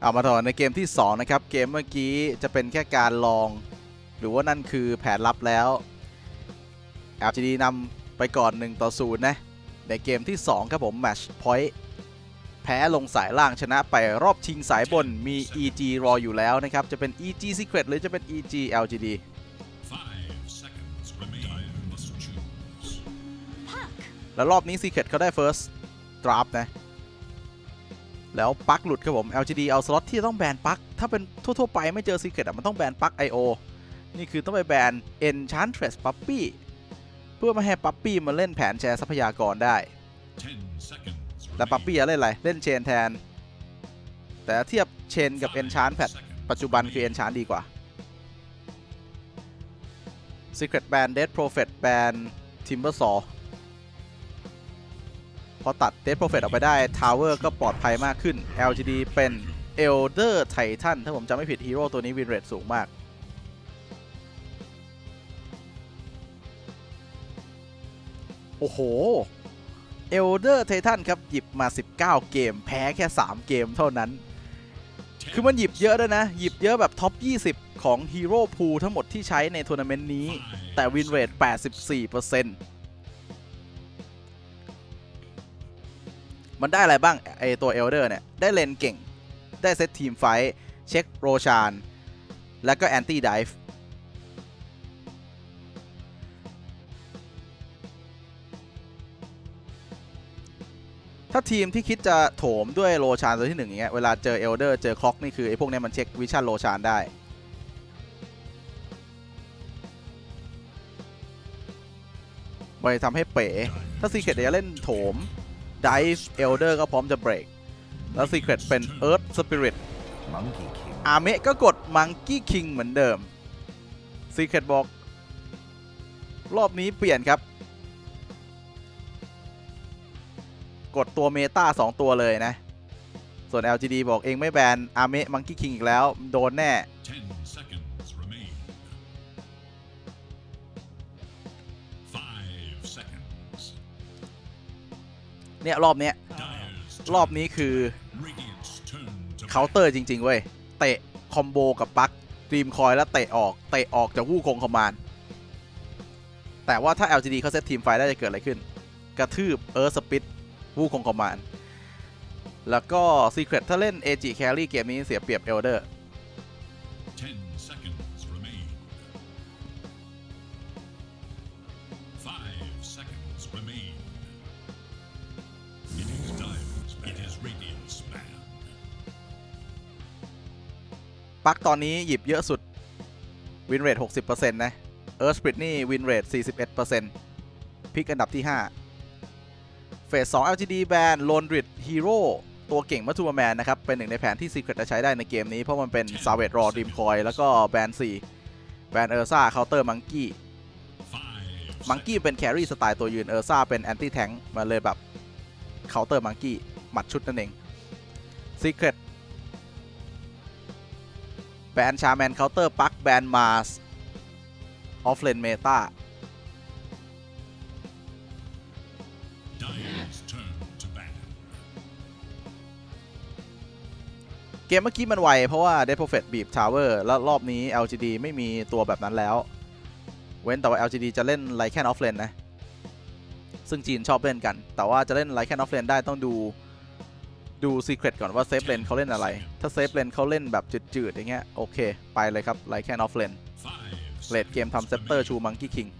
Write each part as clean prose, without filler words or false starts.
เอามาต่อในเกมที่2นะครับเกมเมื่อกี้จะเป็นแค่การลองหรือว่านั่นคือแผนลับแล้ว LGD นำไปก่อน1-0นะในเกมที่2ครับผม Match Point แพ้ลงสายล่างชนะไปรอบชิงสายบนมี EG รออยู่แล้วนะครับจะเป็น EG Secret หรือจะเป็น EG LGD แล้วรอบนี้ Secret เขาได้ First Draft นะแล้วปลั๊กหลุดครับผม LGD เอาสล็อตที่ต้องแบนปลั๊กถ้าเป็นทั่วๆไปไม่เจอ Secret มันต้องแบนปลั๊ก IO นี่คือต้องไปแบน Enchantress Puppy เพื่อไม่ให้ Puppy มาเล่นแผนแชร์ทรัพยากรได้แต่ Puppy จะเล่นอะไรเล่นเชนแทนแต่เทียบเชนกับ Enchant แพทปัจจุบันคือ Enchant ดีกว่า Secret แบน Dead Prophet แบน Timbersaw พอตัด Dead Prophet ออกไปได้ Tower ก็ปลอดภัยมากขึ้น LGD เป็น Elder Titan ถ้าผมจำไม่ผิดฮีโร่ตัวนี้วินเรทสูงมากโอ้โห Elder Titan ครับหยิบมา19เกมแพ้แค่3เกมเท่านั้นคือมันหยิบเยอะด้วยนะหยิบเยอะแบบท็อป20ของฮีโร่พูลทั้งหมดที่ใช้ในทัวร์นาเมนต์นี้แต่วินเรท 84% มันได้อะไรบ้างไอตัว Elder เนี่ยได้เลนเก่งได้เซตทีมไฟท์เช็คโรชานแล้วก็แอนตี้ไดฟ์ถ้าทีมที่คิดจะโถมด้วยโรชานตัวที่1อย่างเงี้ยเวลาเจอ Elder เจอคล็อกนี่คือไอพวกนี้มันเช็ควิชั่นโรชานได้ไปทำให้เป๋ถ้า Secret จะเล่นโถมDive Elder ก็พร้อมจะเบรกแล้ว Secret เป็น Earth Spirit อาเมะก็กด Monkey King เหมือนเดิม Secret บอกรอบนี้เปลี่ยนครับกดตัวเมตา2ตัวเลยนะส่วน LGD บอกเองไม่แบนอาเมะ Monkey King อีกแล้วโดนแน่เนี่ยรอบนี้คือเคาน์เตอร์จริงๆเว้ยเตะคอมโบกับปลั๊กดรีมคอยแล้วเตะออกจากวู่คงคอมมานด์แต่ว่าถ้า LGD เขาเซตทีมไฟได้จะเกิดอะไรขึ้นกระทืบสปิดวู่คงคอมมานด์แล้วก็ Secret ถ้าเล่น AG Carry เกมนี้เสียเปรียบ Elderปักตอนนี้หยิบเยอะสุดวินเรท 60% นะEarth Spirit นี่วินเรท 41% พิกอันดับที่5เฟส 2 LGD แบน Londrid Hero ตัวเก่งมัตทูมาแมนนะครับเป็นหนึ่งในแผนที่ Secret จะใช้ได้ในเกมนี้เพราะมันเป็น Savage Raw Dream Coil แล้วก็แบน 4แบน Ursa Counter Monkey เป็น Carry สไตล์ตัวยืน Ursa เป็น Anti Tank มาเลยแบบ Counter Monkey หมัดชุดนั่นเอง Secretแบนชาแมนเคาน์เตอร์ปักแบนมาสออฟเลนเมตาเกมเมื่อกี้มันไวเพราะว่า Dead Prophet บีบ Tower แล้วรอบนี้ LGD ไม่มีตัวแบบนั้นแล้วเว้นแต่ว่า LGD จะเล่นไลแคนออฟเลนนะซึ่งจีนชอบเล่นกันแต่ว่าจะเล่นไลแคนออฟเลนได้ต้องดู Secret ก่อนว่าเซฟเลนเขาเล่นอะไรถ้าเซฟเลนเขาเล่นแบบจืดๆอย่างเงี้ยโอเคไปเลยครับไลแคนออฟเลนเลดเกมทำเซปเตอร์ชูมังกี้คิง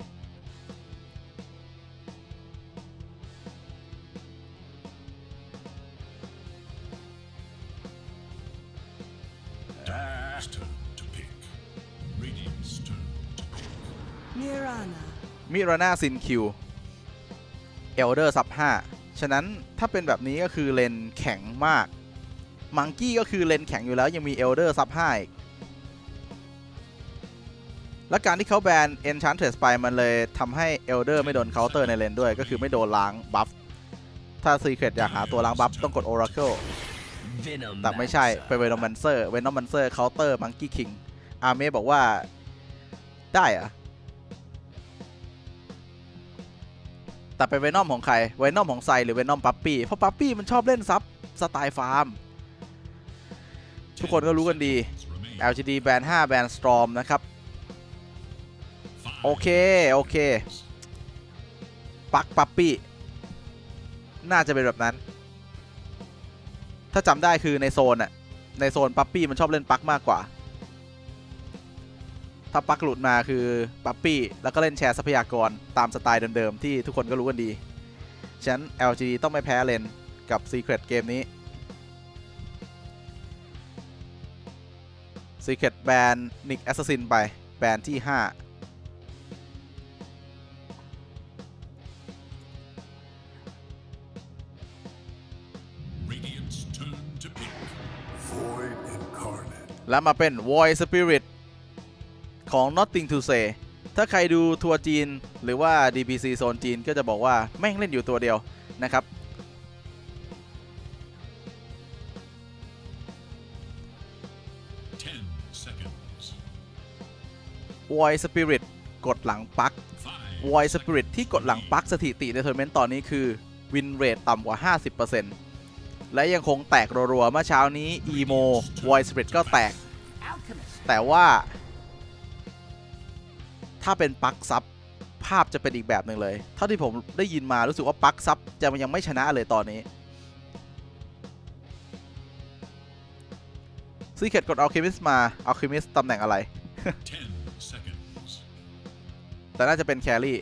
มิราน่าซินคิวเอลเดอร์ซับ5ฉะนั้นถ้าเป็นแบบนี้ก็คือเลนแข็งมากมังกี้ก็คือเลนแข็งอยู่แล้วยังมีเอลเดอร์ซับ5อีกและการที่เขาแบน Enchantress ไปมันเลยทำให้ Elder ไม่โดนเคาน์เตอร์ในเลนด้วยก็คือไม่โดนล้างบัฟถ้า Secret อยากหาตัวล้างบัฟต้องกด Oracle แต่ไม่ใช่ไปเวนอมมันเซอร์เคาน์เตอร์มังกี้คิงอาเมะบอกว่าได้อะแต่เป็นเวนอมของใครเวนอมของไซหรือเวนอมปั๊ปปี้เพราะปั๊ปปี้มันชอบเล่นซับสไตล์ฟาร์มทุกคนก็รู้กันดี LGD แบน5แบน Storm นะครับโอเคปั๊ปปี้น่าจะเป็นแบบนั้นถ้าจำได้คือในโซนปั๊ปปี้มันชอบเล่นปั๊กมากกว่าถ้าปั๊กหลุดมาคือปั๊ปปี้แล้วก็เล่นแชร์ทรัพยากรตามสไตล์เดิมๆที่ทุกคนก็รู้กันดีฉะนั้น LGD ต้องไม่แพ้เลนกับ Secret เกมนี้ Secret แบน Nick Assassin ไปแบนที่5แล้วมาเป็น Void Spirit ของ Nothing to Say ถ้าใครดูทัวร์จีนหรือว่า DBC โซนจีนก็จะบอกว่าแม่งเล่นอยู่ตัวเดียวนะครับ Void Spirit กดหลังปัก Void Spirit ที่กดหลังปักสถิติในทัวร์นาเมนต์ตอนนี้คือ Win Rate ต่ำกว่า 50%และยังคงแตกรัวๆเมื่อเช้านี้ Emo Void Spirit ก็แตกแต่ว่าถ้าเป็นปักซับภาพจะเป็นอีกแบบหนึ่งเลยเท่าที่ผมได้ยินมารู้สึกว่าปักซับจะยังไม่ชนะเลยตอนนี้ Secret กด Alchemist มา Alchemist ตำแหน่งอะไร แต่น่าจะเป็นแครี่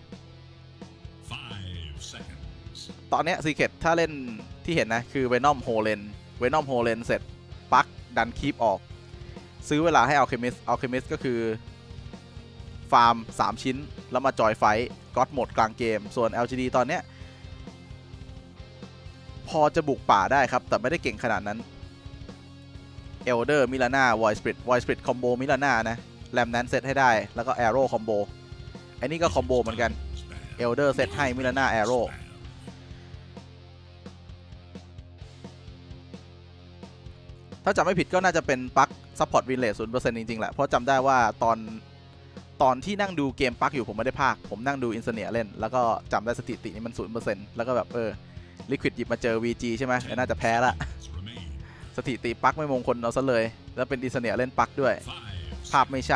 ตอนนี้ Secret ถ้าเล่นที่เห็นนะคือ Venom Holen เสร็จปักดันคีปออกซื้อเวลาให้ Alchemist ก็คือฟาร์ม3ชิ้นแล้วมาจอยไฟก็อดหมดกลางเกมส่วน LGD ตอนเนี้ยพอจะบุกป่าได้ครับแต่ไม่ได้เก่งขนาดนั้น Elder มิลาน่า Void Spirit คอมโบมิลาน่านะแรมนั้นเซตให้ได้แล้วก็ Arrow คอมโบอันนี้ก็คอมโบเหมือนกัน Elder เซตให้มิลาน่า Arrow ถ้าจำไม่ผิดก็น่าจะเป็นปักซัพพอร์ตวินเลส 0% จริงๆแหละเพราะจำได้ว่าตอนที่นั่งดูเกมปักอยู่ผมไม่ได้พากผมนั่งดูอินเสเนียเล่นแล้วก็จำได้สถิตินี้มัน 0% แล้วก็แบบลิควิดหยิบมาเจอ VG ใช่ไหมน่าจะแพ้ละสถิติปักไม่มงคลเอาซะเลยแล้วเป็นอินเสเนียเล่นปักด้วยภาพไม่ใช่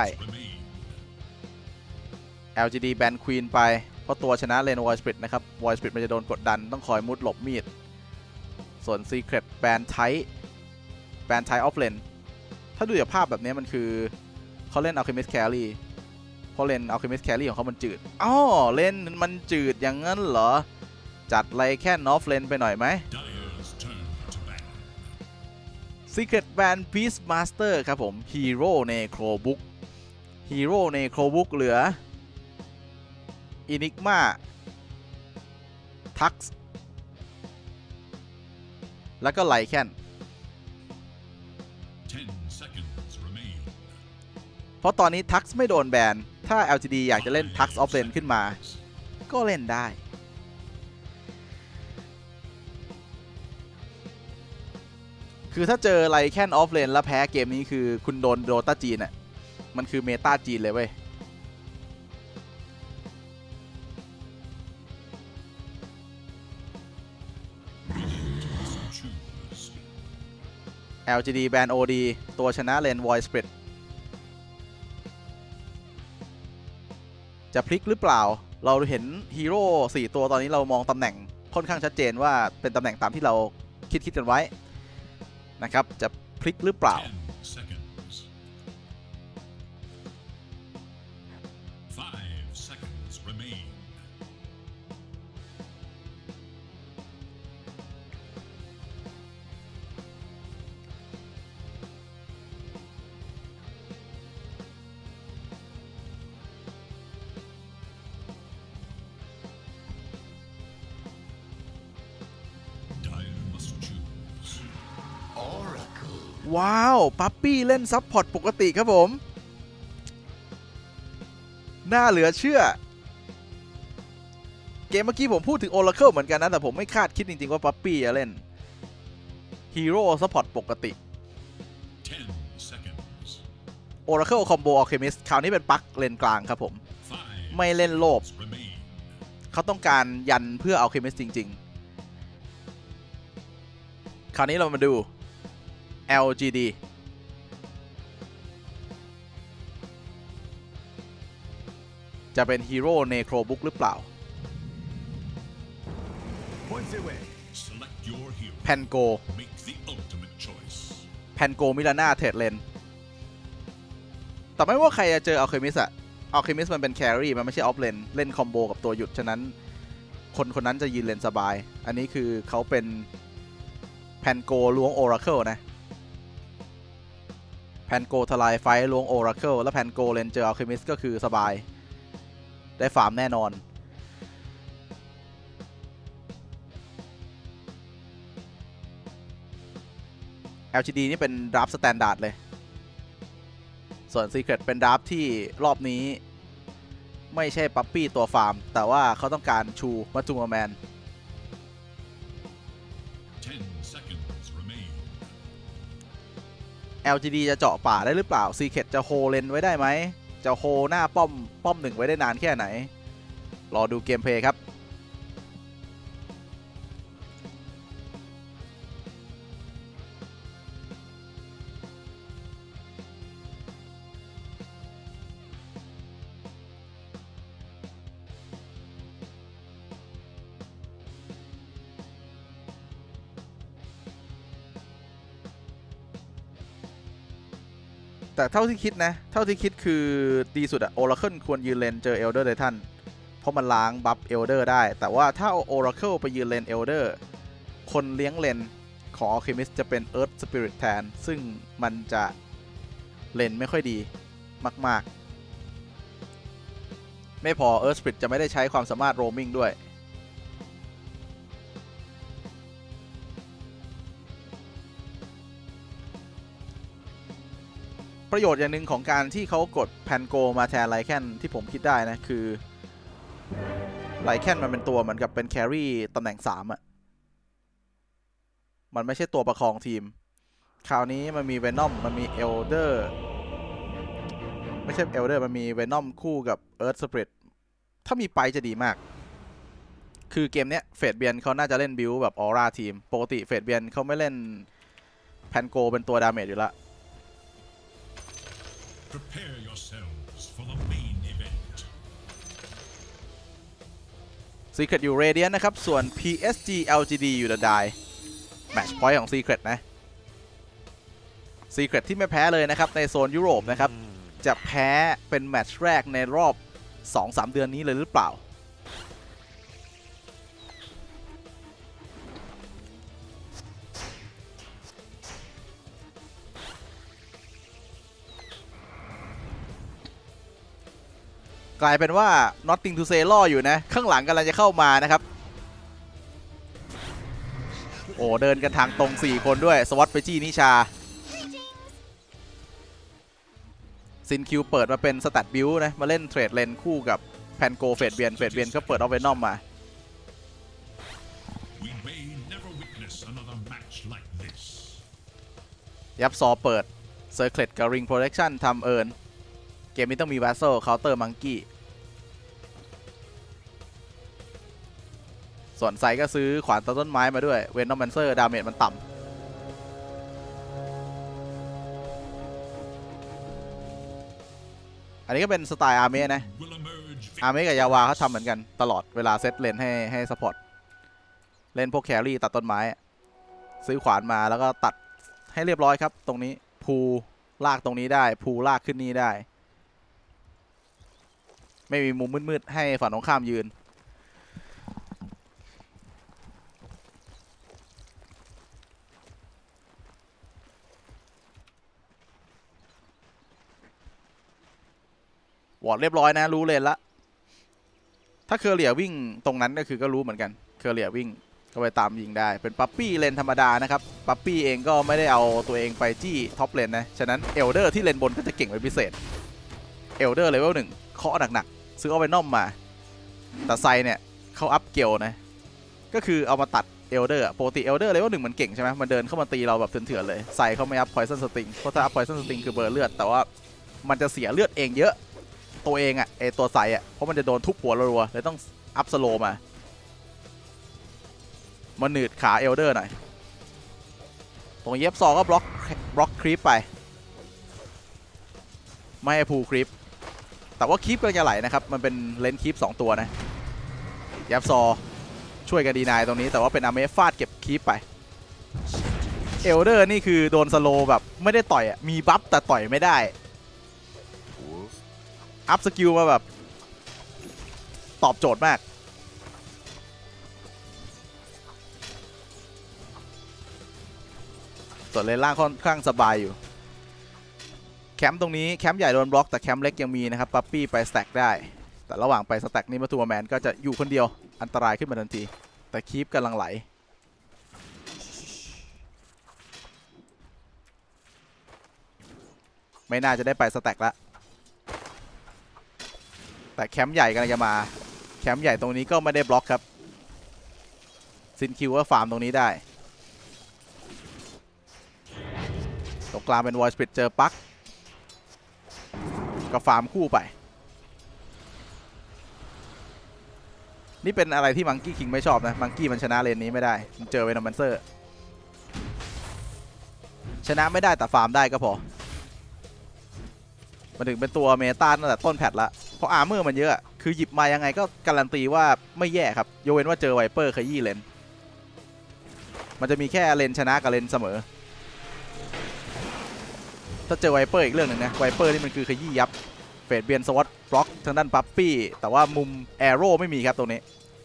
LGD แบนควีนไปเพราะตัวชนะเลน Void Spirit นะครับ Void Spirit มันจะโดนกดดันต้องคอยมุดหลบมีดส่วน Secret แบนไทออฟเลนถ้าดูจากภาพแบบนี้มันคือเขาเล่น Alchemist Carry เพราะเลน Alchemist Carry ของเขามันจืดเล่นมันจืดอย่างนั้นเหรอจัดไรแค่นอฟเลนไปหน่อยไหม Secret Band Beastmaster ครับผม Hero Necrobook เหลือ Enigma Tux แล้วก็ไลแคนเพราะตอนนี้ Tux ไม่โดนแบนถ้า LGD อยากจะเล่น Tux Off Lane ขึ้นมาก็เล่นได้คือถ้าเจอไลแคนออฟเลนแล้วแพ้เกมนี้คือคุณโดนโดตาจีนอ่ะมันคือเมตาจีนเลยเว้ย LGD แบน OD ตัวชนะเลน Void Spirit จะพลิกหรือเปล่าเราเห็นฮีโร่4ตัวตอนนี้เรามองตำแหน่งค่อนข้างชัดเจนว่าเป็นตำแหน่งตามที่เราคิดกันไว้นะครับจะพลิกหรือเปล่าว้าวปั๊ปปี้เล่นซับพอร์ตปกติครับผมน่าเหลือเชื่อเกมเมื่อกี้ผมพูดถึง Oracle เหมือนกันนะแต่ผมไม่คาดคิดจริงๆว่าปั๊ปปี้จะเล่นฮีโร่ซัพพอร์ตปกติ Oracle Combo Alchemist คราวนี้เป็นปักเลนกลางครับผมไม่เล่นโลภเขาต้องการยันเพื่อ Alchemist จริงๆคราวนี้เรามาดู LGD จะเป็นฮีโร่เนโครบุ๊กหรือเปล่าแพนโกมิลาน่าเทรดเลนแต่ไม่ว่าใครจะเจออัลเคมิสอะอัลเคมิสมันเป็นแครี่มันไม่ใช่ออฟเลนเล่นคอมโบกับตัวหยุดฉะนั้นคนนั้นจะยืนเลนสบายอันนี้คือเขาเป็นแพนโกล้วงโอราเคิลนะแพนโกทลายไฟล้วงโอราเคิลแล้วแพนโกเลนเจออัลเคมิสก็คือสบายได้ฟาร์มแน่นอนLGD นี่เป็นดราฟต์สแตนดาร์ดเลยส่วน Secret เป็นดราฟต์ที่รอบนี้ไม่ใช่ปั๊ปปี้ตัวฟาร์มแต่ว่าเขาต้องการชูมัตจูมาแมนLGD จะเจาะป่าได้หรือเปล่า Secret จะโฮเลนไว้ได้ไหมจะโฮหน้าป้อมหนึ่งไว้ได้นานแค่ไหนรอดูเกมเพลย์ครับแต่เท่าที่คิดนะเท่าที่คิดคือดีสุดอะโอราเคิลควรยืนเลนเจอเอลเดอร์ไททันเพราะมันล้างบัฟเอลเดอร์ได้แต่ว่าถ้าโอราเคิลไปยืนเลนเอลเดอร์คนเลี้ยงเลนของอัลเคมิสจะเป็นเอิร์ธสปิริตแทนซึ่งมันจะเลนไม่ค่อยดีมากๆไม่พอเอิร์ธสปิริตจะไม่ได้ใช้ความสามารถโรมมิ่งด้วยประโยชน์อย่างหนึ่งของการที่เขากดแพนโกมาแทนไลแคนที่ผมคิดได้นะคือไลแคนมันเป็นตัวเหมือนกับเป็นแครี่ตำแหน่ง3อ่ะมันไม่ใช่ตัวประคองทีมคราวนี้มันมีเวนอมมันมีเอลเดอร์ไม่ใช่เอลเดอร์มันมีเวนอมคู่กับเอิร์ธสปิริตถ้ามีไปจะดีมากคือเกมเนี้ยเฟดเบียนเขาน่าจะเล่นบิลแบบออร่าทีมปกติเฟดเบียนเขาไม่เล่นแพนโกเป็นตัวดาเมจอยู่ละ Prepare yourselves for the main event. Secret อยู่ Radiant นะครับส่วน PSG LGD อยู่ The Die Match Point ของ Secret นะ Secret ที่ไม่แพ้เลยนะครับในโซนยุโรปนะครับจะแพ้เป็นแมตช์แรกในรอบ 2-3 เดือนนี้เลยหรือเปล่ากลายเป็นว่า Nothing to say ล่ออยู่นะข้างหลังกำลังจะเข้ามานะครับโอ้เดินกันทางตรง4คนด้วยสวอตไปจี้นิชาซินคิวเปิดมาเป็นสแตทบิลนะมาเล่นเทรดเลนคู่กับแพนโกเฟดเบียนก็เปิดเอาเวนอมมายับซอเปิดเซอร์เคลตกับริงโปรเทคชั่นทำเอิร์นเกมนี้ต้องมีวาสโซเคาน์เตอร์มังกี้ส่วนไซก็ซื้อขวานตัดต้นไม้มาด้วยเวนอมแมนเซอร์ดาเมจมันต่ำอันนี้ก็เป็นสไตล์อาร์เมนะอาร์เมกับยาวาเขาทำเหมือนกันตลอดเวลาเซตเลนให้ซัพพอร์ตเล่นพวกแครี่ตัดต้นไม้ซื้อขวานมาแล้วก็ตัดให้เรียบร้อยครับตรงนี้พูลากตรงนี้ได้พูลากขึ้นนี่ได้ไม่มีมุมมืดๆให้ฝั่งตรงข้ามยืนวอร์ดเรียบร้อยนะรู้เลนละถ้าเคอร์เรียวิ่งตรงนั้นก็คือก็รู้เหมือนกันเคอร์เรียวิ่งก็ไปตามยิงได้เป็นปั๊ปปี้เลนธรรมดานะครับปั๊ปปี้เองก็ไม่ได้เอาตัวเองไปจี้ท็อปเลนนะฉะนั้นเอลเดอร์ที่เลนบนก็จะเก่งเป็นพิเศษเอลเดอร์เลเวล1เคาะหนักๆซื้อเอาไปน่อมมาแต่ไซเนี่ยเขาอัพเกลนะก็คือเอามาตัดเอลเดอร์ปกติเอลเดอร์เลเวล1มันเก่งใช่ไหมมันเดินเข้ามาตีเราแบบเถื่อนๆเลยไซเขาไม่อัพพอยซันสติงเพราะถ้าอัพพอยซันสติงคือเบอร์เลือดแต่ว่ามันจะเสียเลือดเองเยอะตัวเองอะตัวไซอะเพราะมันจะโดนทุบหัวรัวๆเลยต้องอัพสโลมาหนืดขาเอลเดอร์หน่อยตรงเย็บซอก็บล็อกคลิปไปไม่ให้พูคลิปแต่ว่าคีปก็จะไหลนะครับมันเป็นเลนคีป2ตัวนะยับซอช่วยกันดีนายตรงนี้แต่ว่าเป็นอาเมฟาดเก็บคีปไปเอลเดอร์นี่คือโดนสโลแบบไม่ได้ต่อยอ่ะมีบัฟแต่ต่อยไม่ได้อัพสกิลมาแบบตอบโจทย์มากส่วนเลนล่างค่อนข้างสบายอยู่แคมป์ตรงนี้แคมป์ใหญ่โดนบล็อกแต่แคมป์เล็กยังมีนะครับปั๊ปปี้ไปสแต็กได้แต่ระหว่างไปสแต็กนี่มาทัวร์แมนก็จะอยู่คนเดียวอันตรายขึ้นมาทันทีแต่คีปกำลังไหลไม่น่าจะได้ไปสแต็กละแต่แคมป์ใหญ่กำลังจะมาแคมป์ใหญ่ตรงนี้ก็ไม่ได้บล็อกครับซินคิวว่าฟาร์มตรงนี้ได้ตรงกลางเป็นวอยสปิดเจอปักก็ฟาร์มคู่ไปนี่เป็นอะไรที่มังกี้คิงไม่ชอบนะมังกี้มันชนะเลนนี้ไม่ได้มันเจอเวนอมมันเซอร์ชนะไม่ได้แต่ฟาร์มได้ก็พอมันถึงเป็นตัวเมตาตั้งแต่ต้นแพทละเพราะอาร์เมอร์มันเยอะคือหยิบมายังไงก็การันตีว่าไม่แย่ครับยกเว้นว่าเจอไวเปอร์ขยี้เลนมันจะมีแค่เลนชนะกับเลนเสมอถ้าเจอไวเปอร์อีกเรื่องหนึ่งนะไวเปอร์นี่มันคือขยี้ยับเฟดเบียนสวอตบล็อกทางด้านปั๊ปปี้แต่ว่ามุมแอโร่ไม่มีครับตรงนี้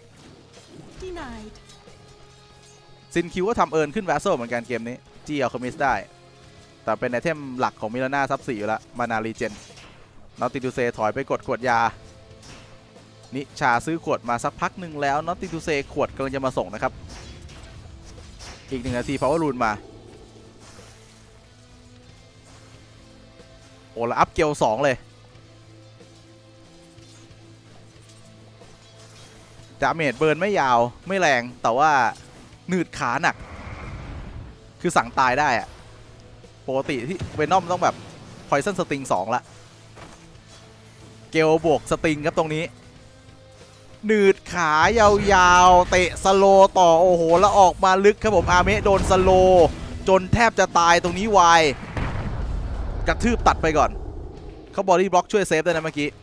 ซินคิวก็ทำเอิร์นขึ้นแวสโซเหมือนกันเกมนี้จีเอาคอมิสได้แต่เป็นไอเทมหลักของมิลาน่าซับ4อยู่แล้วมานารีเจนนอตติทูเซถอยไปกดขวดยานิชาซื้อขวดมาสักพักหนึ่งแล้วนอตติทูเซขวดกำลังจะมาส่งนะครับอีก1 นาทีพาวเวอร์รูนมาโอ้แล้วอัพเกล2เลยดาเมจเบิร์นไม่ยาวไม่แรงแต่ว่าหนืดขาหนักคือสั่งตายได้อะปกติที่เวนอมต้องแบบพอยซันสติง2ละเกลบวกสติงครับตรงนี้หนืดขายาวๆเตะสโลต่อโอ้โหแล้วออกมาลึกครับผมอาเมะโดนสโลจนแทบจะตายตรงนี้วายกระทืบตัดไปก่อนเขาบอดี้บล็อกช่วยเซฟได้นะเมื่อกี้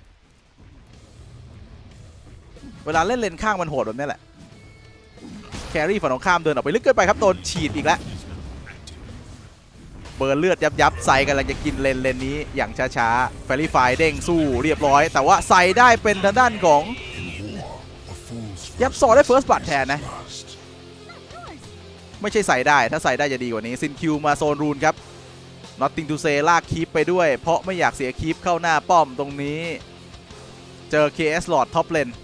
เวลาเล่นเลนข้างมันโหดแบบนี้แหละแครี่ฝั่งตรงข้ามเดินออกไปลึกเกินไปครับโดนฉีดอีกแล้วเบิร์นเลือดยับใส่กำลังจะกินเลนนี้อย่างช้าๆแฟรี่ไฟเด้งสู้เรียบร้อยแต่ว่าใส่ได้เป็นทางด้านของยับซอได้เฟิร์สบัตแทนนะไม่ใช่ใส่ได้ถ้าใส่ได้จะดีกว่านี้ซินคิวมาโซนรูนครับนอตติงทูเซลากคีปไปด้วยเพราะไม่อยากเสียคีปเข้าหน้าป้อมตรงนี้เจอ KS หลอดท็อปเลน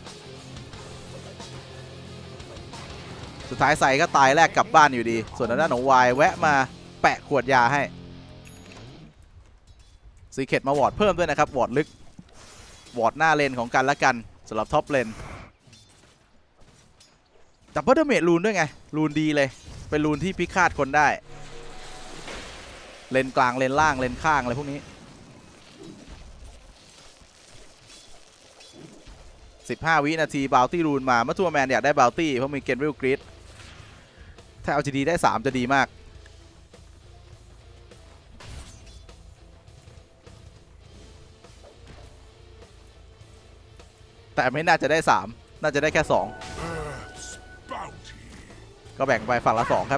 สุดท้ายใส่ก็ตายแรกกลับบ้านอยู่ดีส่วนทางด้านของวายแวะมาแปะขวดยาให้ซีเคทมาวอร์ดเพิ่มด้วยนะครับวอร์ดลึกวอร์ดหน้าเลนของกันและกันสำหรับท็อปเลนแต่เพิ่มดาเมจรูนด้วยไงรูนดีเลยเป็นรูนที่พิฆาตคนได้เลนกลางเลนล่างเลนข้างอะไรพวกนี้15 วินาทีบาวตี้รูนมาเมื่อทัวร์แมนอยากได้บาวตี้เพราะมีเกนวิลกรีดถ้าเอาจีดีได้3จะดีมากแต่ไม่น่าจะได้3น่าจะได้แค่2ก็แบ่งไปฝั่งละ2ครับ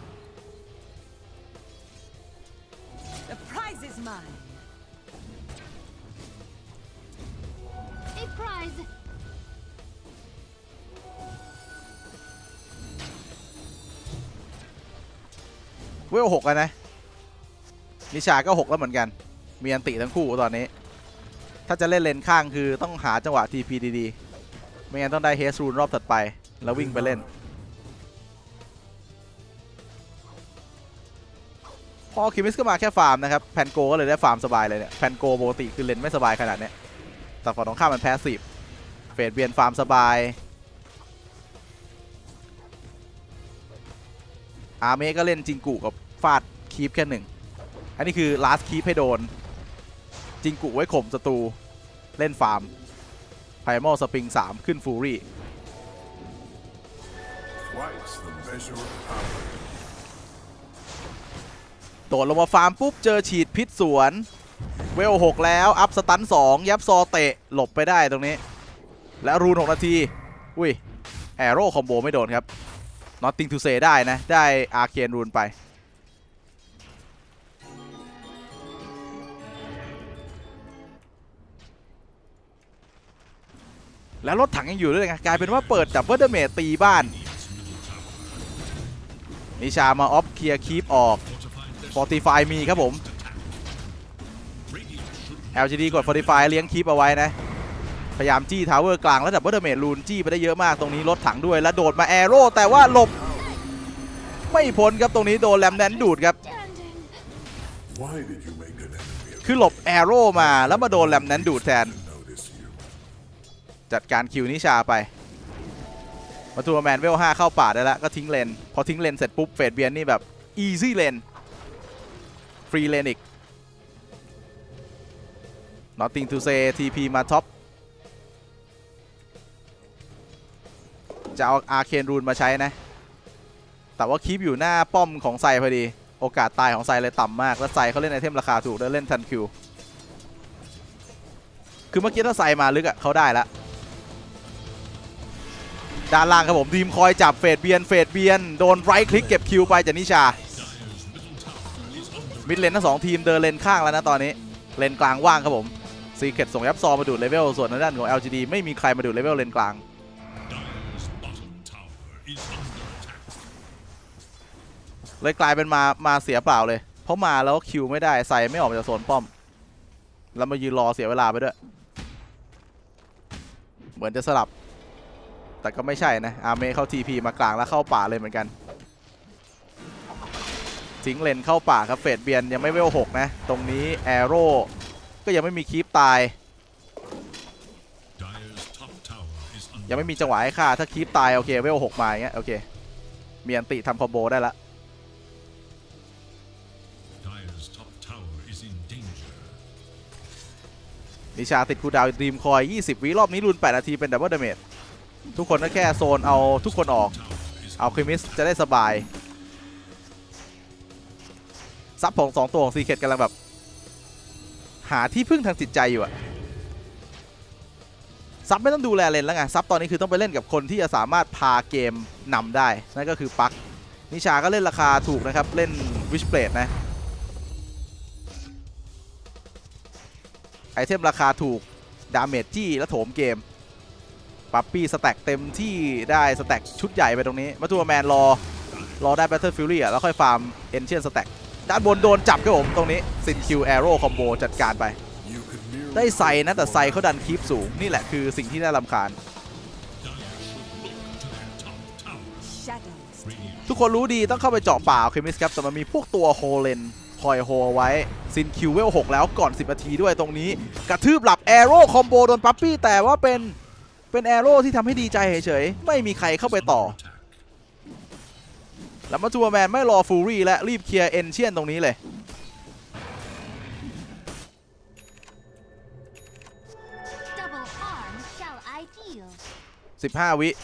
เวล6แล้วนะนิชาก็6แล้วเหมือนกันมีอันติทั้งคู่ตอนนี้ถ้าจะเล่นเลนข้างคือต้องหาจังหวะ TP ดีๆไม่งั้นต้องได้เฮสรูนรอบถัดไปแล้ววิ่งไปเล่นพอคิมิสก็มาแค่ฟาร์มนะครับแพนโกก็เลยได้ฟาร์มสบายเลยเนี่ยแพนโกปกติคือเลนไม่สบายขนาดนี้แต่ฝั่งตรงข้ามมันแพสซีฟเฟดเบียนฟาร์มสบายอาเมก็เล่นจิงกุกับฟาดคีปแค่1อันนี้คือลาสคีปให้โดนจิงกุไว้ข่มศัตรูเล่นฟาร์มไพรมอลสปริง3ขึ้นฟูรี่โดดลงมาฟาร์มปุ๊บเจอฉีดพิษสวนเวล6แล้วอัพสตัน2ยับซอเตะหลบไปได้ตรงนี้และรูน6นาทีอุ้ยแอโร่คอมโบไม่โดนครับ Nothing to say ได้นะได้อาร์เคนรูนไปแล้วรถถังยังอยู่ด้วยไงกลายเป็นว่าเปิดดับเบิลเดเมจตีบ้านนิชามาออฟเคลียร์คีปออก45มีครับผม LGD กด45เลี้ยงคีปเอาไว้นะพยายามจี้ทาวเวอร์กลางแล้วดับเบิลเดเมจรูนจี้ไปได้เยอะมากตรงนี้รถถังด้วยแล้วโดดมาแอโร่แต่ว่าหลบไม่พ้นครับตรงนี้โดนแลมแดนดูดครับคือหลบแอโร่มาแล้วมาโดนแลมแดนดูดแทนจัดการคิวนิชาไปมาทัวร์แมนเวล5เข้าป่าได้แล้วก็ทิ้งเลนพอทิ้งเลนเสร็จปุ๊บเฟดเบียนนี่แบบอีซี่เลนฟรีเลนอีก Nothing to say TP มาท็อปจะเอาอาร์เคนรูนมาใช้นะแต่ว่าคีปอยู่หน้าป้อมของไซพอดีโอกาสตายของไซเลยต่ำมากแล้วไซเขาเล่นไอเทมราคาถูกแล้วเล่นทันคิวคือเมื่อกี้ถ้าไซมาลึกอะเขาได้ละด้านล่างครับผมทีมคอยจับเฟดเบียนโดนไรท์คลิกเก็บคิวไปจากนิชามิดเลนทั้ง2ทีมเดินเลนข้างแล้วนะตอนนี้เลนกลางว่างครับผมซีเคทส่งยับซอมาดูดเลเวลส่วนทางด้านของ LGD ไม่มีใครมาดูดเลเวลเลนกลางเลยกลายเป็นมาเสียเปล่าเลยเพราะมาแล้วคิวไม่ได้ใส่ไม่ออกจากโซนป้อมแล้วมายืนรอเสียเวลาไปด้วยเหมือนจะสลับแต่ก็ไม่ใช่นะอาเมเข้า TP มากลางแล้วเข้าป่าเลยเหมือนกันทิ้งเลนเข้าป่าครับเฟดเบียนยังไม่เวล6นะตรงนี้แอโร่ก็ยังไม่มีคีปตายยังไม่มีจังหวะให้ฆ่าถ้าคีปตายโอเคเวล6มาอย่างเงี้ยโอเคมีอันติทำคอมโบได้ละนิชาติดคูดาวดีมคอย20วิรอบนี้รุน8นาทีเป็นดับเบิลดาเมจทุกคนก็แค่โซนเอาทุกคนออกเอาคริมิสจะได้สบายซับของ2ตัวของซีเคทกำลังแบบหาที่พึ่งทางจิตใจอยู่อะซับไม่ต้องดูแลเลนแล้วไงซับตอนนี้คือต้องไปเล่นกับคนที่จะสามารถพาเกมนำได้นั่นก็คือปักนิชาก็เล่นราคาถูกนะครับเล่นวิชเบลดนะไอเทมราคาถูกดาเมจจี้และโถมเกมปั๊ปปี้สแต็กเต็มที่ได้สแต็กชุดใหญ่ไปตรงนี้มาทัวร์แมนรอได้ Battle Fury แล้วค่อยฟาร์ม Ancient Stack ด้านบนโดนจับครับผมตรงนี้ซินคิวแอโร่คอมโบจัดการไปได้ไซนะแต่ไซเขาดันคีปสูงนี่แหละคือสิ่งที่น่ารำคาญทุกคนรู้ดีต้องเข้าไปเจาะป่าเคมิสครับแต่มันมีพวกตัวโฮเลนคอยโฮไว้ซินคิวเวล6แล้วก่อน10นาทีด้วยตรงนี้กระทืบหลับแอโร่คอมโบโดนปั๊ปปี้แต่ว่าเป็นแอโร่ที่ทำให้ดีใจเฉยๆไม่มีใครเข้าไปต่อแล้วมาทัวร์แมนไม่รอฟูรี่และรีบเคลียร์เอนเชียนตรงนี้เลย15 วิ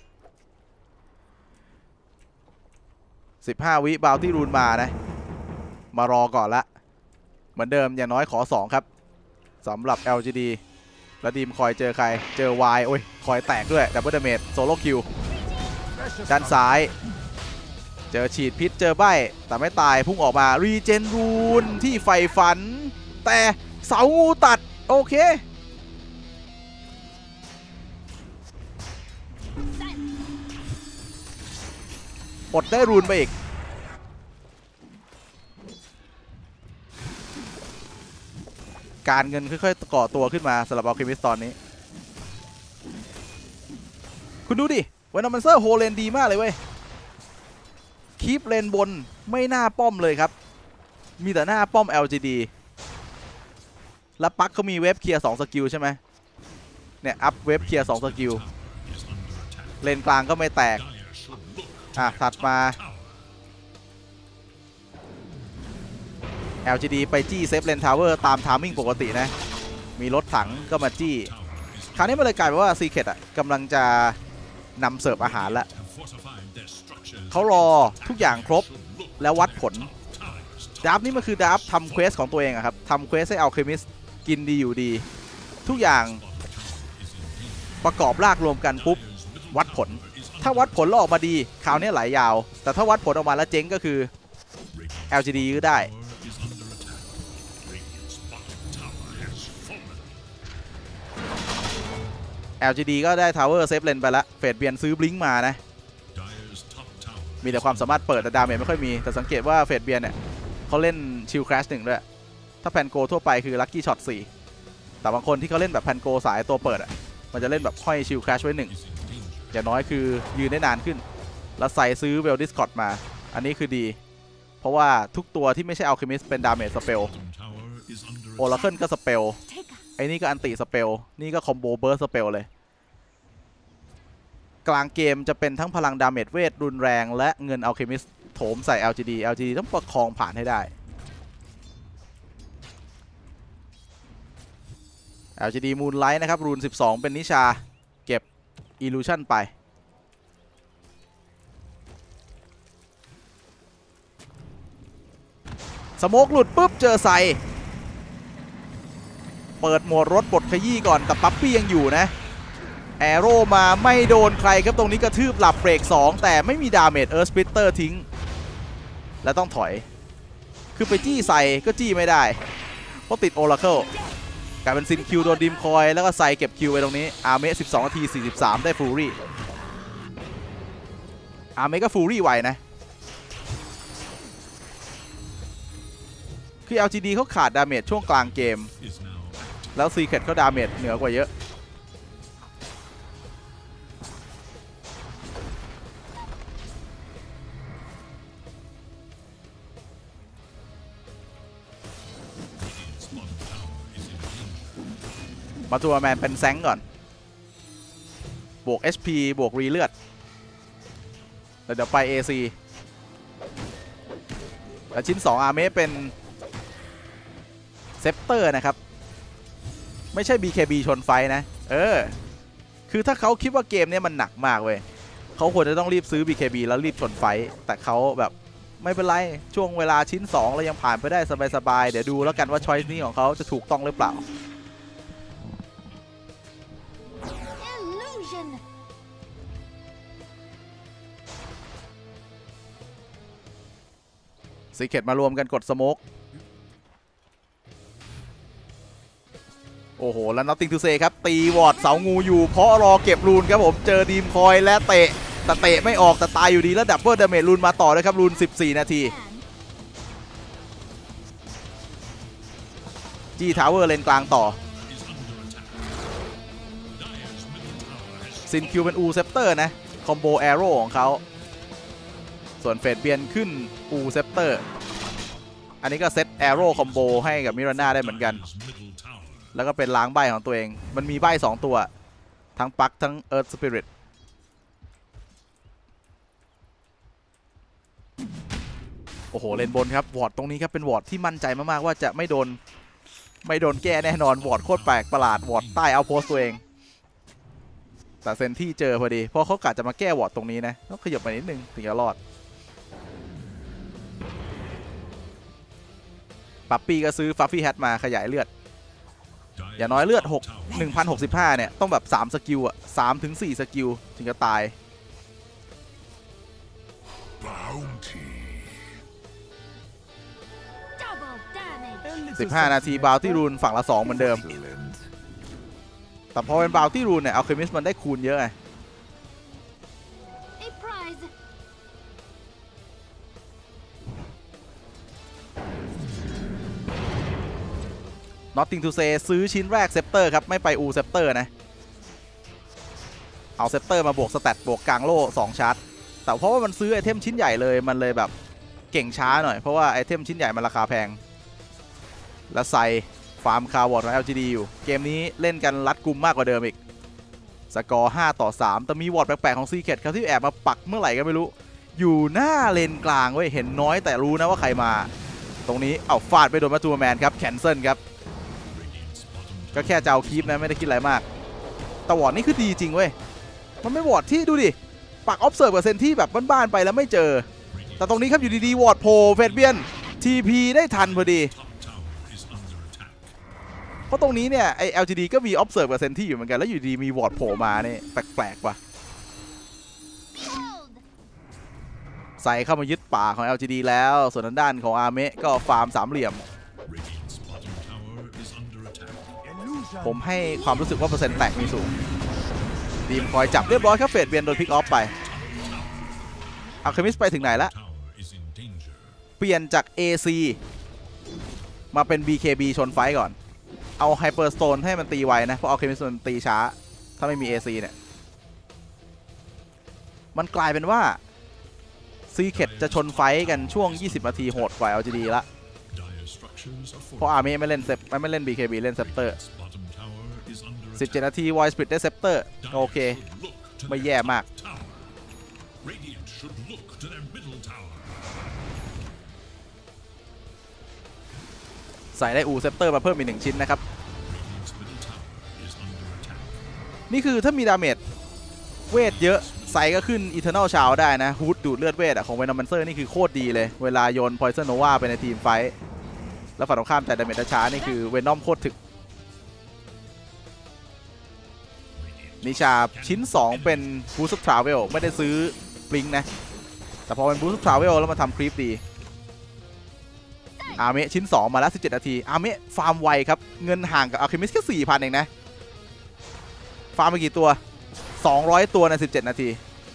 บาวตี้รูนมานะมารอก่อนละเหมือนเดิมอย่างน้อยขอ2ครับสำหรับ LGD แล้วดีมคอยเจอใครเจอ Y โอ้ยคอยแตกด้วยดับเบิลดาเมจโซโล่คิวด้านซ้ายเจอฉีดพิษเจอใบแต่ไม่ตายพุ่งออกมารีเจนรูนที่ไฟฝันแต่เสางูตัดโอเคอดได้รูนไปอีกการเงินค่อยๆก่อตัวขึ้นมาสำหรับอัลเคมิสตอนนี้คุณดูดิเวนอมันเซอร์โฮเลนดีมากเลยเว้ยคีปเลนบนไม่น่าป้อมเลยครับมีแต่หน้าป้อม LGD แล้วปักเขามีเวฟเคลียร์2สกิลใช่ไหมเนี่ยอัพเวฟเคลียร์2สกิลเลนกลางก็ไม่แตกถัดมา LGD ไปจี้เซฟเลนทาวเวอร์ตามทามมิ่งปกตินะมีรถถังก็มาจี้คราวนี้มันเลยกลายเป็นว่าซีเคทกำลังจะนำเสิร์ฟอาหารแล้วเขารอทุกอย่างครบแล้ววัดผลดราฟนี่มันคือดราฟทำเควสของตัวเองอะครับทำเควสให้อัลเคมิสกินดีอยู่ดีทุกอย่างประกอบลากรวมกันปุ๊บวัดผลถ้าวัดผลแล้วออกมาดีคราวนี้ไหลยาวแต่ถ้าวัดผลออกมาแล้วเจ๊งก็คือ LGD ก็ได้ LGD ก็ได้ทาวเวอร์เซฟเลนไปแล้วเฟดเบียนซื้อบลิงก์มานะมีแต่ความสามารถเปิดแต่ดาเมจไม่ค่อยมีแต่สังเกตว่าเฟดเบียนเนี่ยเขาเล่นชิลคราช1ด้วยถ้าแพนโกทั่วไปคือลัคกี้ช็อต4แต่บางคนที่เขาเล่นแบบแพนโกสายตัวเปิดอ่ะมันจะเล่นแบบห้อยชิลคราชไว้1อย่างน้อยคือยืนได้นานขึ้นแล้วใส่ซื้อเวลดิสคอร์ดมาอันนี้คือดีเพราะว่าทุกตัวที่ไม่ใช่อัลเคมิสเป็นดาเมจสเปลโอราเคิลก็สเปลไอ้นี่ก็อันติสเปลนี่ก็คอมโบเบิร์สสเปลเลยกลางเกมจะเป็นทั้งพลังดาเมจเวทรุนแรงและเงินอัลเคมิสโถมใส่ LGD ต้องประคองผ่านให้ได้ LGD Moonlight นะครับรูน12เป็นนิชาเก็บ Illusion ไปสโมกหลุดปุ๊บเจอไซเปิดโหมดรถบดขยี้ก่อนแต่ปั๊ปปี้ยังอยู่นะแอโร่มาไม่โดนใครครับตรงนี้กระทืบหลับเบรก2แต่ไม่มีดาเมจเอิร์ธสปิตเตอร์ทิ้งและต้องถอยคือไปจี้ไซก็จี้ไม่ได้เพราะติดโอราเคิลกลายเป็นซินคิวโดนดิมคอยแล้วก็ไซเก็บคิวไปตรงนี้อาร์เมส12 นาที 43ได้ฟูรี่อาร์เมก็ฟูรี่ไวนะคือ LGD เขาขาดดาเมจช่วงกลางเกมแล้วซีเคร็ตเขาดาเมจเหนือกว่าเยอะมาตัวแมนเป็นแซงก่อนบวก HP บวกรีเลือดแล้วเดี๋ยวไป AC และชิ้น2อาร์เมสเป็นเซปเตอร์นะครับไม่ใช่ BKB ชนไฟนะคือถ้าเขาคิดว่าเกมนี้มันหนักมากเว้ยเขาควรจะต้องรีบซื้อ BKB แล้วรีบชนไฟแต่เขาแบบไม่เป็นไรช่วงเวลาชิ้น2เรายังผ่านไปได้สบายๆเดี๋ยวดูแล้วกันว่าช้อยส์นี้ของเขาจะถูกต้องหรือเปล่าซีเคร็ตมารวมกันกดสโมกโอ้โหแล้ว Nothing to say ครับตีวอร์ดเสางูอยู่เพราะรอเก็บรูนครับผมเจอดีมคอยและเตะแต่เตะไม่ออกแต่ตายอยู่ดีแล้วดับเบิลดาเมจรูนมาต่อเลยครับรูน14 นาทีจีทาวเวอร์เลนกลางต่อซินคิวเป็นอูเซปเตอร์นะคอมโบแอโร่ของเขาส่วนเฟดเบียนขึ้นอูเซปเตอร์อันนี้ก็เซตแอโร่คอมโบให้กับมิราน่าได้เหมือนกันแล้วก็เป็นล้างใบของตัวเองมันมีใบ2ตัวทั้งปักทั้งเอิร์ธสปิริตโอ้โหเลนบนครับวอร์ดตรงนี้ครับเป็นวอร์ดที่มั่นใจมากๆว่าจะไม่โดนแก้แน่นอนวอร์ดโคตรแปลกประหลาดวอร์ดใต้เอาโพสตัวเองแต่เซนที่เจอพอดีเพราะเขากะจะมาแก้วอร์ดตรงนี้นะต้องขยับไปนิดนึงถึงจะรอดปั๊ปปี้ก็ซื้อฟัฟฟี่แฮทมาขยายเลือดอย่างน้อยเลือด1065เนี่ยต้องแบบ3สกิลอ่ะ3 ถึง 4สกิลถึงจะตาย15 นาทีบาวตี้รูนฝั่งละ2เหมือนเดิมแต่พอเป็นบาวตี้รูนเนี่ยอัลเคมิสมันได้คูณเยอะไงNothing to say ซื้อชิ้นแรกเซปเตอร์ครับไม่ไปอูเซปเตอร์นะเอาเซปเตอร์มาบวกสแตทบวกกลางโล่2ชาร์จแต่เพราะว่ามันซื้อไอเทมชิ้นใหญ่เลยมันเลยแบบเก่งช้าหน่อยเพราะว่าไอเทมชิ้นใหญ่มันราคาแพงและใส่ฟาร์มคาร์วอร์ดของ LGD อยู่เกมนี้เล่นกันรัดกุมมากกว่าเดิมอีกสกอร์5-3แต่มีวอร์ดแปลกๆของซีเคร็ตครับที่แอบมาปักเมื่อไหร่ก็ไม่รู้อยู่หน้าเลนกลางเว้ยเห็นน้อยแต่รู้นะว่าใครมาตรงนี้เอาฟาดไปโดนมาตูแมนครับแคนเซิลครับก็แค่จะเอาคีปนะไม่ได้คิดอะไรมากแต่วอร์ดนี่คือดีจริงเว้ยมันไม่วอร์ดที่ดูดิปักออฟเซิร์ฟกับเซนที่แบบบ้านๆไปแล้วไม่เจอแต่ตรงนี้ครับอยู่ดีๆวอร์ดโผล่เฟดเบียน TP ได้ทันพอดีเพราะตรงนี้เนี่ยไอ LGD ก็มี observe กับเซนที่อยู่เหมือนกันแล้วอยู่ดีมีวอร์ดโผล่มาเนี่ยแปลกๆว่ะใส่เข้ามายึดป่าของ LGD แล้วส่วนทางด้านของอาเมะก็ฟาร์มสามเหลี่ยมผมให้ความรู้สึกว่าเปอร์เซ็นต์แตกมีสูงดีมคอยจับเรียบร้อยครับเฟดเบียนโดนพิกออฟไปอัลเคมิสไปถึงไหนละเปลี่ยนจาก AC มาเป็น BKB ชนไฟก่อนเอาไฮเปอร์สโตนให้มันตีไวนะเพราะอัลเคมิสมันตีช้าถ้าไม่มี AC เนี่ยมันกลายเป็นว่าซีเคทจะชนไฟกันช่วง20นาทีโหดกว่า LGD ละเพราะอาร์เมไม่เล่นไม่เล่น BKB เล่นเซปเตอร์17นาทีวอยสปริตได้เซปเตอร์โอเคไม่แย่มากใส่ได้อูเซปเตอร์มาเพิ่มอีก1ชิ้นนะครับนี่คือถ้ามีดาเมจเวทเยอะใส่ก็ขึ้น Eternal Shroud ได้นะฮูดดูดเลือดเวทของเวนอมแมนเซอร์นี่คือโคตรดีเลยเวลาโยน Poison Nova ไปในทีมไฟท์แล้วฝั่งตรงข้ามแต่ดาเมจช้านี่คือเวนอมโคตรถึกนิชาชิ้น2เป็น Boost Travel ไม่ได้ซื้อปลิงนะแต่พอเป็น Boost Travel แล้วมาทำคลิปดีอาเมะชิ้น2มาแล้ว17นาทีอาเมะฟาร์มไวครับเงินห่างกับอัลเคมิสแค่ 4,000 เองนะฟาร์มไปกี่ตัว200ตัวใน17นาที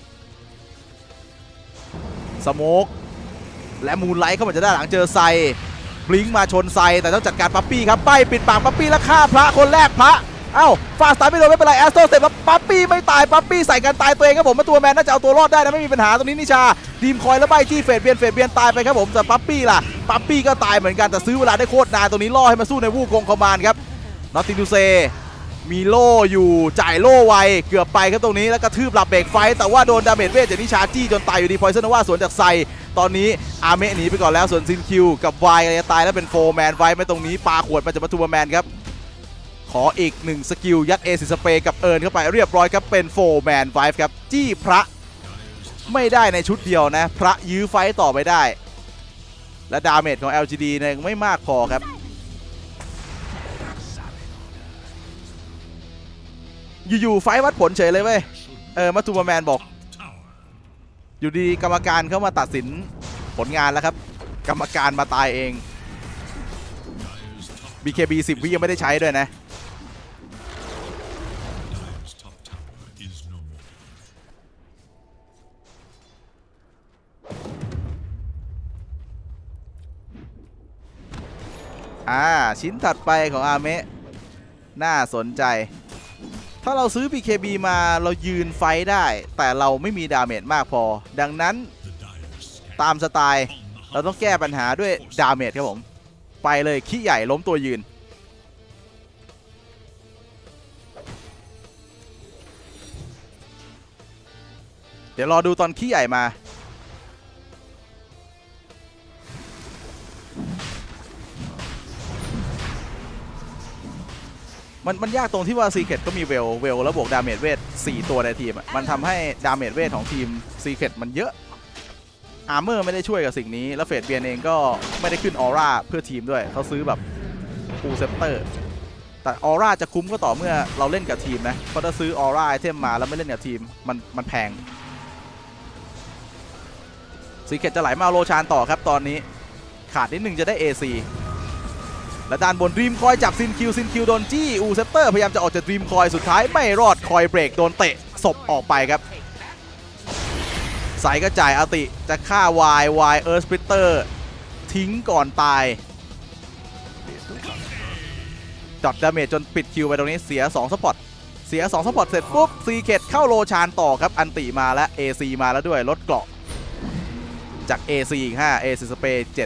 สโมกและมูนไลท์เข้ามาจะได้หลังเจอไซบลิงมาชนไซแต่ต้องจัดการปั๊ปปี้ครับใบปิดปากปั๊ปปี้แล้วฆ่าพระคนแรกพระเอ้าฟาสตาร์ไม่โดนไม่เป็นไรแอสโตเสร็จแล้วปั๊ปปี้ไม่ตายปั๊ปปี้ใส่กันตายตัวเองครับผมมาตัวแมนน่าจะเอาตัวรอดได้นะไม่มีปัญหาตรงนี้นิชาดีมคอยแล้วใบจี้เฟดเบียนตายไปครับผมแต่ปั๊ปปี้ล่ะปั๊ปปี้ก็ตายเหมือนกันแต่ซื้อเวลาได้โคตรนานตรงนี้ล่อให้มาสู้ในวูกงคอมมานด์ครับนอตติดูเซมีโล่อยู่จ่ายโล่ไวเกือบไปครับตรงนี้แล้วกระทืบหลับเบรกไฟแต่ว่าโดนดาเมจเวทจากนิชาจี้จนตายอยู่ดีพอยซ์นว่าสวนจากไซตอนนี้อาเมะหนีไปก่อนแล้วส่วนซินคิวกับไวจะตายแล้วเป็นโฟร์แมนไวไม่ตรงนี้ปาขวดมาจากมาตูแมนครับขออีก1สกิลยัดเอซิสเปย์กับเอิร์นเข้าไปเรียบร้อยครับเป็นโฟร์แมนไวครับจี้พระไม่ได้ในชุดเดียวนะพระยื้อไฟต่อไปได้และดาเมจของ LGD เนี่ยไม่มากพอครับอยู่ๆไฟวัดผลเฉยเลยเว้ยมาตูแมนบอกอยู่ดีกรรมการเข้ามาตัดสินผลงานแล้วครับกรรมการมาตายเอง BKB 10 วิยังไม่ได้ใช้ด้วยนะชิ้นถัดไปของอาเมะน่าสนใจถ้าเราซื้อ BKB มาเรายืนไฟได้แต่เราไม่มีดาเมจมากพอดังนั้นตามสไตล์เราต้องแก้ปัญหาด้วยดาเมจครับผมไปเลยขี้ใหญ่ล้มตัวยืนเดี๋ยวรอดูตอนขี้ใหญ่มามันยากตรงที่ว่าซีเคทก็มีเวลแล้วบวกดาเมจเวท4ตัวในทีมมันทำให้ดาเมจเวทของทีมซีเคทมันเยอะอาร์เมอร์ไม่ได้ช่วยกับสิ่งนี้แล้วเฟดเบียนเองก็ไม่ได้ขึ้นออร่าเพื่อทีมด้วยเขาซื้อแบบฟูลเซปเตอร์แต่ออร่าจะคุ้มก็ต่อเมื่อเราเล่นกับทีมนะเพราะถ้าซื้อออร่าไอเทมมาแล้วไม่เล่นกับทีมมันแพงซีเคทจะไหลมาโรชานต่อครับตอนนี้ขาดนิดนึงจะได้ ACและด้านบนดรีมคอยจับซินคิวโดนจี้อูเซปเตอร์พยายามจะออกจากดรีมคอยสุดท้ายไม่รอดคอยเบรกโดนเตะศพออกไปครับใส่ก็จ่ายอาติจะฆ่าวายเอิร์ธสปิตเตอร์ทิ้งก่อนตายจับดาเมจจนปิดคิวไปตรงนี้เสีย2ซัพพอร์ตเสร็จปุ๊บซีเคทเข้าโรชานต่อครับอันติมาและ AC มาแล้วด้วยลดเกราะจาก AC อีก5 AC สเปย์7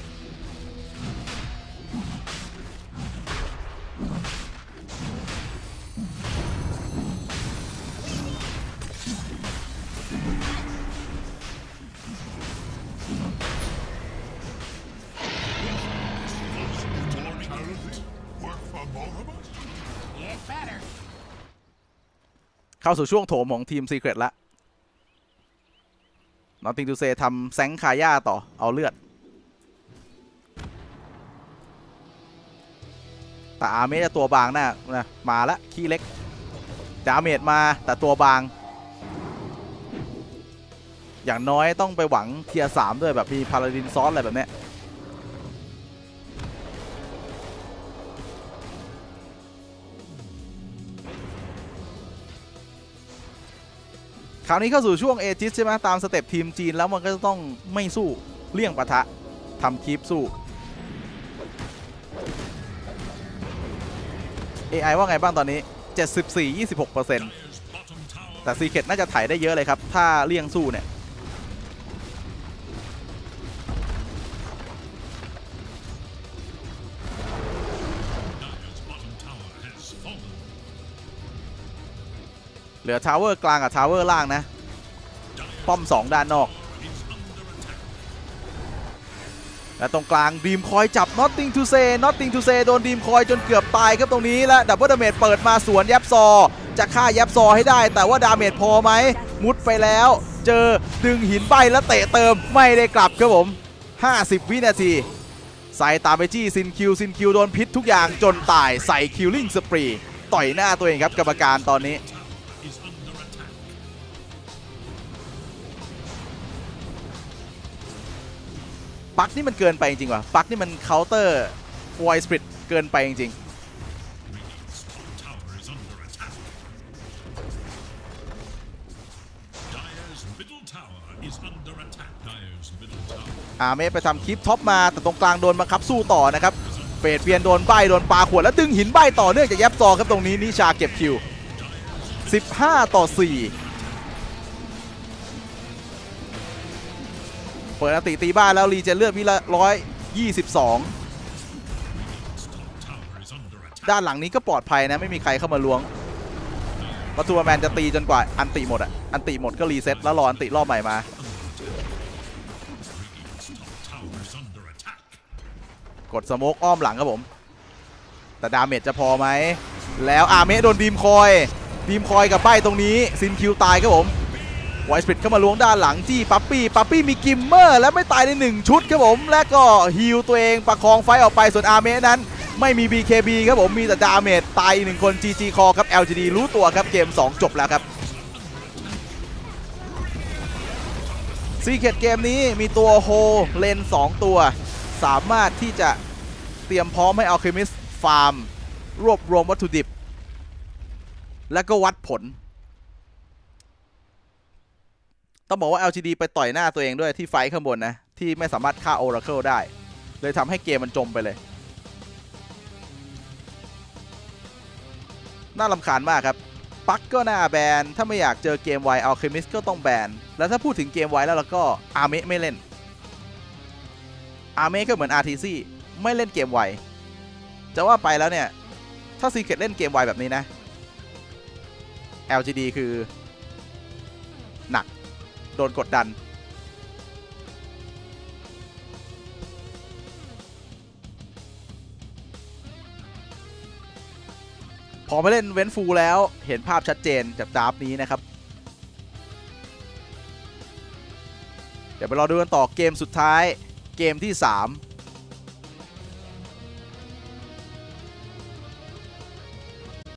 เข้าสู่ช่วงโถมของทีมซีเครตละนอตติงทูเซทำแซงคาย่าต่อเอาเลือดแต่อาเมะจะตัวบางนะมาละขี้เล็กดาเมจมาแต่ตัวบางอย่างน้อยต้องไปหวังเทียร์3ด้วยแบบมีพาราดินซอสอะไรแบบเนี้ยคราวนี้เข้าสู่ช่วงเอจิสใช่ไหมตามสเต็ปทีมจีนแล้วมันก็จะต้องไม่สู้เลี่ยงปะทะทำคลิปสู้ AI ว่าไงบ้างตอนนี้ 74-26% แต่ซีเคทน่าจะไถได้เยอะเลยครับถ้าเลี่ยงสู้เนี่ยเหลือทาวเวอร์กลางกับทาวเวอร์ล่างนะป้อม2ด้านนอกและตรงกลางดีมคอยจับ Nothing to say โดนดีมคอยจนเกือบตายครับตรงนี้และดับเบิลดาเมจเปิดมาสวนยับซอจะฆ่ายับซอให้ได้แต่ว่าดาเมจพอไหมมุดไปแล้วเจอดึงหินใบแล้วเตะเติมไม่ได้กลับครับผม50วินาทีใส่ตามไปจี้ซินคิวโดนพิษทุกอย่างจนตายใส่คิลลิ่งสปรีต่อยหน้าตัวเองครับกรรมการตอนนี้ปักนี่มันเกินไปจริงๆว่ะปักนี่มันเคาน์เตอร์ไวสปริตเกินไปจริงๆอาเมะไปทำคลิปท็อปมาแต่ตรงกลางโดนบังคับสู้ต่อนะครับเฟดเปียนโดนใบโดนปาขวดแล้วดึงหินใบต่อเนื่องจากแยบซอครับตรงนี้นิชาเก็บคิว15-4เปิดอันติตีบ้านแล้วรีเจนเลือดวิละ122ด้านหลังนี้ก็ปลอดภัยนะไม่มีใครเข้ามาล้วงประตูแมนจะตีจนกว่าอันติหมดอ่ะอันติหมดก็รีเซ็ตแล้วรออันติรอบใหม่มากดสโมกอ้อมหลังครับผมแต่ดาเมจจะพอไหมแล้วอาเมะโดนดีมคอยกับใบตรงนี้ซินคิวตายครับผมไวสปริตเข้ามาล้วงด้านหลังจี้ปั๊ปปี้มีกิมเมอร์และไม่ตายใน1ชุดครับผมและก็ฮีลตัวเองประคองไฟออกไปส่วนอาเมะนั้นไม่มี BKB ครับผมมีแต่ดาเมจตายอีก1คน GG คอครับ LGD รู้ตัวครับเกม2จบแล้วครับซีเคทเกมนี้มีตัวโฮเลน2ตัวสามารถที่จะเตรียมพร้อมให้อัลเคมิสฟาร์มรวบรวมวัตถุดิบและก็วัดผลต้องบอกว่า LGD ไปต่อยหน้าตัวเองด้วยที่ไฟข้างบนนะที่ไม่สามารถฆ่า Oracle ได้เลยทำให้เกมมันจมไปเลยน่ารำคาญมากครับปักก็น่าแบนถ้าไม่อยากเจอเกมไว Alchemist ก็ต้องแบนแล้วถ้าพูดถึงเกมไวแล้วก็อาเมะไม่เล่นอาเมะก็เหมือน RTC ไม่เล่นเกมไวจะว่าไปแล้วเนี่ยถ้าซีเคทเล่นเกมไวแบบนี้นะ LGD คือหนักโดนกดดันพอมาเล่นเว้นฟูแล้วเห็นภาพชัดเจนจากดราฟนี้นะครับเดี๋ยวไปรอดูกันต่อเกมสุดท้ายเกมที่3